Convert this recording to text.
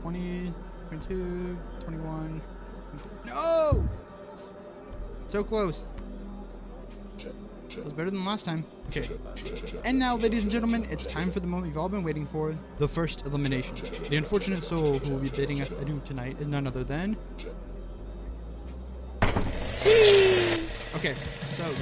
20, 22, 21. No! So close. It was better than last time. Okay. And now, ladies and gentlemen, it's time for the moment you've all been waiting for, the first elimination. The unfortunate soul who will be bidding us adieu tonight is none other than... Okay, so...